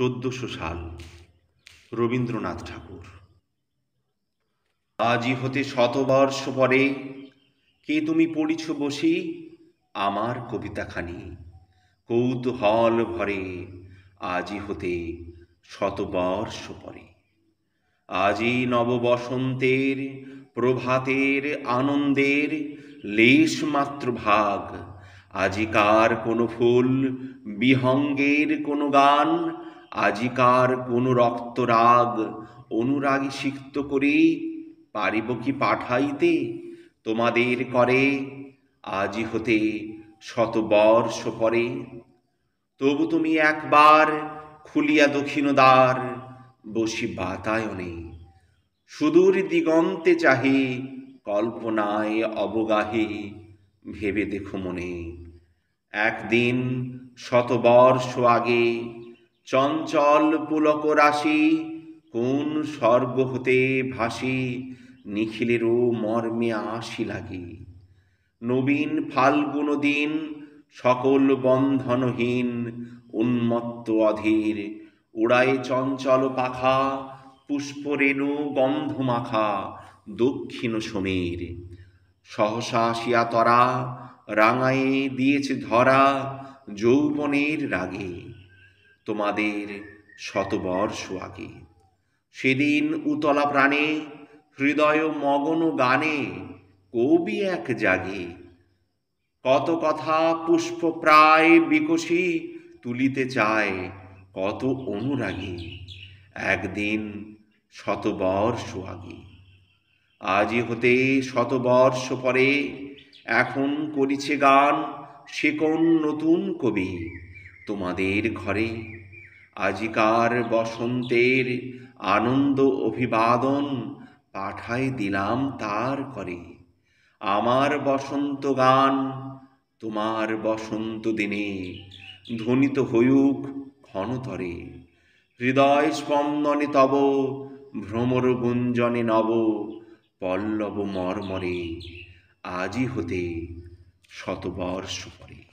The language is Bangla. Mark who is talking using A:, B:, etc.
A: 1400 সাল, রবীন্দ্রনাথ ঠাকুর। আজি হতে শতবর্ষ পরে কে তুমি পড়িছ বসি আমার কবিতাখানি, কৌতূহল ভরে আজি হতে শতবর্ষ পরে। আজি নববসন্তের প্রভাতের আনন্দের লেশমাত্র ভাগ, আজিকার কোনো ফুল বিহঙ্গের কোনো গান, আজিকার কোনো রক্তরাগ অনুরাগী সিক্ত করে পারিব কি পাঠাইতে তোমাদের করে আজি হতে শতবর্ষ পরে। তবু তুমি একবার খুলিয়া দক্ষিণ দ্বার, বসি বাতায়নে সুদূর দিগন্তে চাহে, কল্পনায় অবগাহে ভেবে দেখো মনে। একদিন শতবর্ষ আগে চঞ্চল পুলক রাশি কোন স্বর্গ হতে ভাসি নিখিলেরও মর্মে আসি লাগে। নবীন ফাল্গুন দিন সকল বন্ধনহীন উন্মত্ত অধীর, উড়ায় চঞ্চল পাখা পুষ্পরেণু গন্ধ মাখা দক্ষিণ সমীর। সহসা আসিয়া তরা রাঙায়ে দিয়েছে ধরা যৌবনের রাগে তোমাদের শতবর্ষ আগে। সেদিন উতলা প্রাণে হৃদয় মগন গানে কবি এক জাগে, কত কথা পুষ্প প্রায় বিকশি তুলিতে চায় কত অনুরাগী একদিন শতবর্ষ আগে। আজি হতে শতবর্ষ পরে এখন করিছে গান সে কোন নতুন কবি তোমাদের ঘরে। আজিকার বসন্তের আনন্দ অভিবাদন পাঠায় দিলাম তার করে। আমার বসন্ত গান তোমার বসন্ত দিনে ধ্বনিত হইউক ক্ষণতরে। হৃদয় স্পন্দনে তব ভ্রমর গুঞ্জনে নব পল্লব মর্মরে আজি হতে শতবর্ষ পরে।